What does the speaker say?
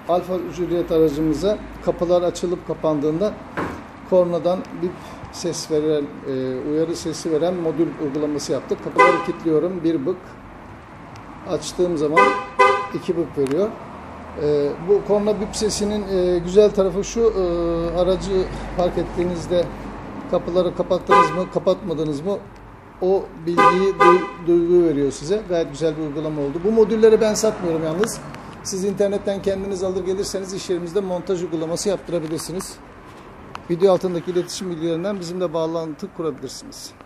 Alfa Juliet aracımıza kapılar açılıp kapandığında kornadan bip ses veren, uyarı sesi veren modül uygulaması yaptık. Kapıları kilitliyorum, bir bık. Açtığım zaman 2 bık veriyor. Bu korna bip sesinin güzel tarafı şu: aracı park ettiğinizde kapıları kapattınız mı, kapatmadınız mı, o bilgiyi, duygu veriyor size. Gayet güzel bir uygulama oldu. Bu modülleri ben satmıyorum yalnız. Siz internetten kendiniz alır gelirseniz iş yerimizde montaj uygulaması yaptırabilirsiniz. Video altındaki iletişim bilgilerinden bizimle bağlantı kurabilirsiniz.